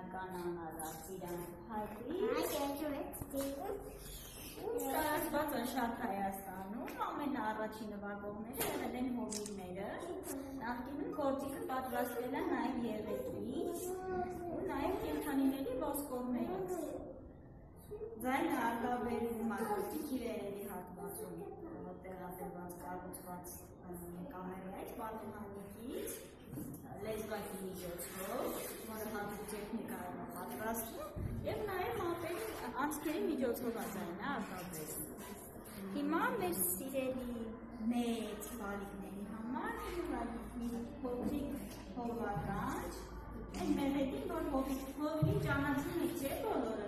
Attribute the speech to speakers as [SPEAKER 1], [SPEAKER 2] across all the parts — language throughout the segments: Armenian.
[SPEAKER 1] կանանալա իրան հայտի Ստարացված են շատ Հայաստանում, ամենաառաջի նվագողները եղել են հովիվները, նախկինում գործիքը պատրաստվել է նաև եղեգից ու նաև կենդանիների ոսկորներից։ Ձայնը արտաբերվում ակուստիկ իրերի հատվածում տեղադրված կառուցված կամերայից, պատուհանիկից, լեզվակի միջոցով, որը հատուկ տեխնիկայով պատրաստվում և նաև անցքերի միջոցով ձայնը արտաբերվում։ Հիմա մեր սիրելի մեծ բալիկների համար մի փոքրիկ հովվականջ, այն մեր հետին, որ հովիվի ճանաչում եք չէ բոլորը։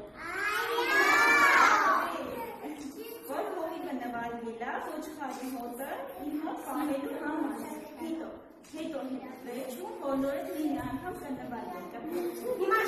[SPEAKER 1] Որ հովիվը նվագել է, ոչխարի հոտը իմ հոտ պահելու համար, հետո վերջում բոլորը նույն անգամ կնվագել։